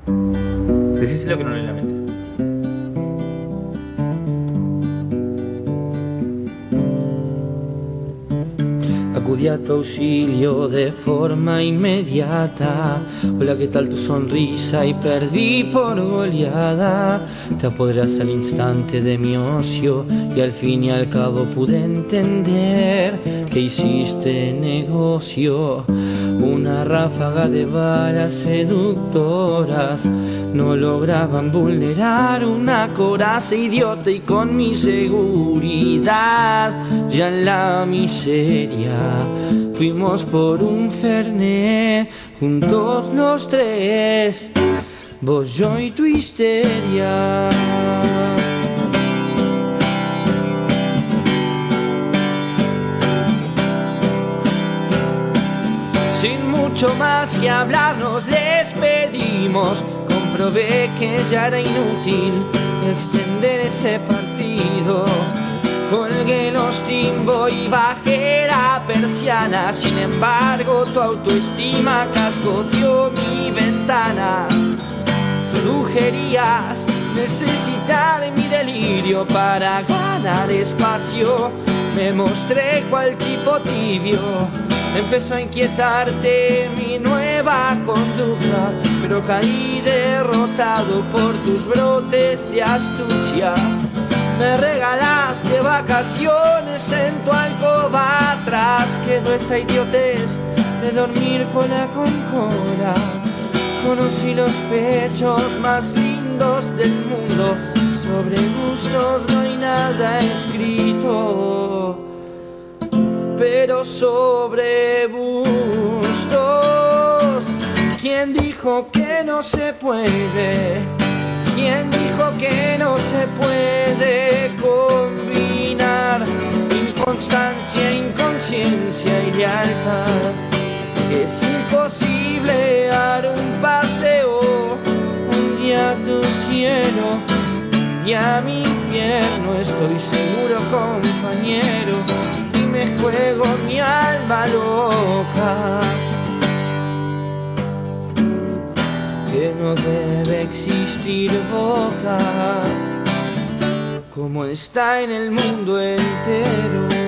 Decís lo que no le lamento. Acudí a tu auxilio de forma inmediata. Hola, ¿qué tal tu sonrisa? Y perdí por goleada. Te apoderas al instante de mi ocio y al fin y al cabo pude entender que hiciste negocio. Una ráfaga de balas seductoras no lograban vulnerar una coraza idiota, y con mi seguridad ya en la miseria fuimos por un fernet, juntos los tres, vos, yo y tu histeria. Sin mucho más que hablar nos despedimos. Comprobé que ya era inútil extender ese partido. Colgué los timbos y bajé la persiana. Sin embargo, tu autoestima cascoteó mi ventana. Sugerías necesitar mi delirio para ganar espacio. Me mostré cual tipo tibio. Empezó a inquietarte mi nueva conducta, pero caí derrotado por tus brotes de astucia. Me regalaste vacaciones en tu alcoba. Atrás quedó esa idiotez de dormir cola con cola. Conocí los pechos más lindos del mundo. Sobre gustos no hay nada escrito, pero sobre bustos, ¿quién dijo que no se puede? ¿Quién dijo que no se puede combinar inconstancia, inconsciencia y lealtad? Es imposible dar un paseo un día a tu cielo y a mi infierno. Estoy seguro, compañero, y me juego mi alma loca, que no debe existir boca como está en el mundo entero.